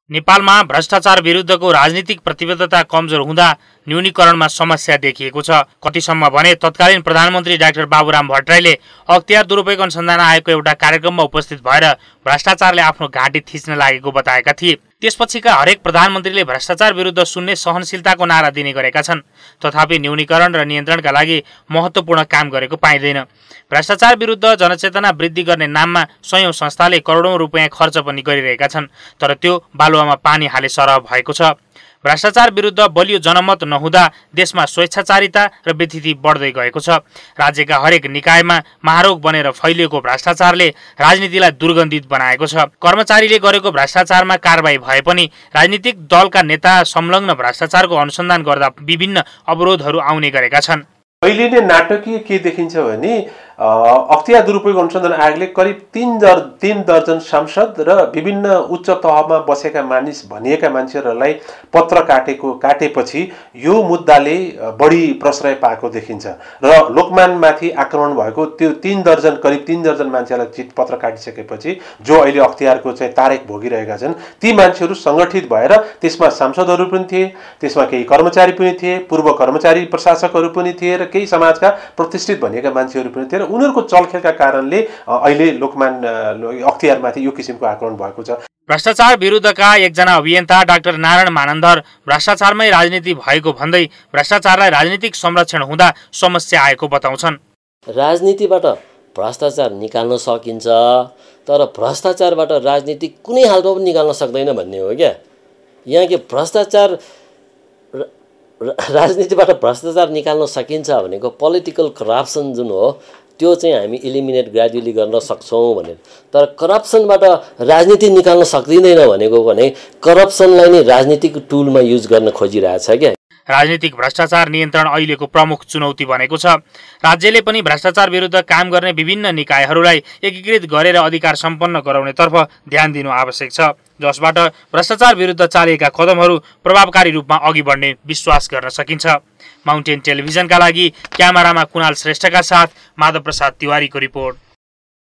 नेपालमा भ्रष्टाचार विरुद्धको राजनीतिक प्रतिबद्धता कमजोर हुँदा न्यूनीकरणमा समस्या देखिएको छ। कतिसम्म भने तत्कालीन प्रधानमन्त्री डाक्टर बाबुराम भट्टराईले अख्तियार दुरुपयोग अनुसन्धान आयोगको एउटा कार्यक्रममा उपस्थित भएर भ्रष्टाचारले आफ्नो घाँटी थिच्न लागेको बताएका थिए। त्यसपछिका हरेक प्रधानमन्त्रीले भ्रष्टाचार विरुद्ध सुन्ने सहनशीलताको नारा दिने गरेका छन्। तथापि न्यूनीकरण र नियन्त्रणका लागि महत्त्वपूर्ण काम गरेको पाइँदैन। भ्रष्टाचार विरुद्ध जनचेतना वृद्धि गर्ने नाममा सयौं संस्थाले करोडौं रुपियाँ खर्च पनि गरिरहेका छन्, तर त्यो बालुवामा पानी हाले सरह भएको छ। भ्रष्टाचार विरुद्ध बलियो जनमत नहुँदा देशमा स्वेच्छाचारिता र व्यथिति बढ्दै गएको छ। राज्यका हरेक निकायमा महारोग बनेर फैलिएको भ्रष्टाचारले राजनीतिलाई दुर्गन्धित बनाएको छ। कर्मचारीले गरेको भ्रष्टाचारमा कारबाही भए पनि राजनीतिक दलका नेता संलग्न भ्रष्टाचारको अनुसन्धान गर्दा विभिन्न अवरोधहरू आउने गरेका छन्। अहिले नै नाटकीय के देखिन्छ भने अख्तियार दुरुपयोग अनुसन्धान आयोगले करिब 3 दर्जन सांसद र विभिन्न उच्च तहमा बसेका भनिएका मान्छेहरूलाई पत्र काटेपछि यो मुद्दाले बढी प्रश्रय पाएको देखिन्छ र लोकमानमाथि आक्रमण भएको त्यो करिब 3 दर्जन मान्छेलाई पत्र काटिसकेपछि जो अहिले अख्तियारको चाहिँ तारेक भोगिरहेका छन्, ती मान्छेहरू सङ्गठित भएर त्यसमा सांसदहरू पनि थिए, त्यसमा केही कर्मचारी पनि थिए, पूर्व कर्मचारी प्रशासकहरू पनि थिए र केही समाजका प्रतिष्ठित भनिएका मान्छेहरू पनि थिए र उनीहरूको चलखेलका कारणले अहिले लोकमान अख्तियारमाथि यो किसिमको आक्रमण भएको छ। भ्रष्टाचार विरुद्धका एकजना अभियन्ता डाक्टर नारायण मानन्दर भ्रष्टाचारमै राजनीति भएको भन्दै भ्रष्टाचारलाई राजनीतिक संरक्षण हुँदा समस्या आएको बताउँछन्। राजनीतिबाट भ्रष्टाचार निकाल्न सकिन्छ, तर भ्रष्टाचारबाट राजनीति कुनै हालमा पनि निकाल्न सक्दैन भन्ने हो क्या। यहाँ के भ्रष्टाचार राजनीतिबाट भ्रष्टाचार निकाल्न सकिन्छ भनेको पोलिटिकल करप्सन जुन हो त्यो चाहिँ हामी इलिमिनेट ग्रेजुअली गर्न सक्छौँ भनेर, तर करप्सनबाट राजनीति निकाल्न सक्दिँदैन भनेको भने करप्सनलाई नै राजनीतिक टुलमा युज गर्न खोजिरहेछ क्या। राजनीतिक भ्रष्टाचार नियन्त्रण अहिलेको प्रमुख चुनौती बनेको छ। राज्यले पनि भ्रष्टाचार विरुद्ध काम गर्ने विभिन्न निकायहरूलाई एकीकृत गरेर अधिकार सम्पन्न गराउनेतर्फ ध्यान दिनु आवश्यक छ, जसबाट भ्रष्टाचार विरुद्ध चालिएका कदमहरू प्रभावकारी रूपमा अघि बढ्ने विश्वास गर्न सकिन्छ। माउन्टेन टेलिभिजनका लागि क्यामेरामा कुणाल श्रेष्ठका साथ माधव प्रसाद तिवारीको रिपोर्ट।